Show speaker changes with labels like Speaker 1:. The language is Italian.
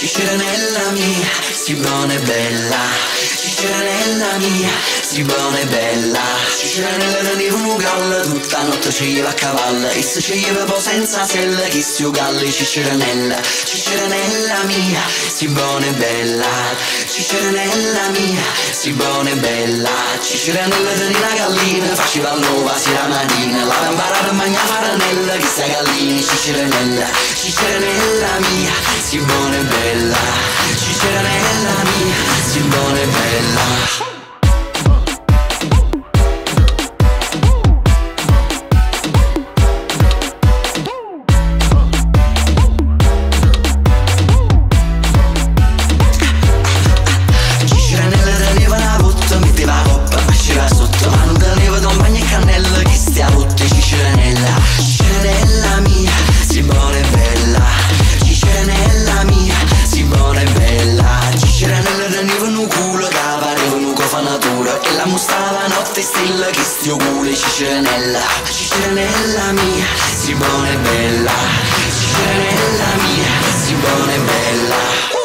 Speaker 1: Cicerenella mia, si buona e bella. Cicerenella mia, si buona e bella. Cicerenella teniva un galla, tutta notte ci va a cavallo, e se ci va poi senza sella, chi si ugalli Cicerenella. Cicerenella mia, si buona e bella. Cicerenella mia, si buona e bella. Cicerenella teniva una gallina, faceva l'uova si la mattina, l'aveva imparata a mangiare faranella, chi sta gallina Cicerenella. Cicerenella mia, si buona e bella. Cicerenella mia, si buona e bella. Cicerenella mia, si buona e bella. Cicerenella mia, si buona e bella. Cicerenella teniva un culo che pareva un cofanatura, e la mostava notte stella che stio culo Cicerenella. Cicerenella mia, si buona e bella. Cicerenella mia, si buona e bella.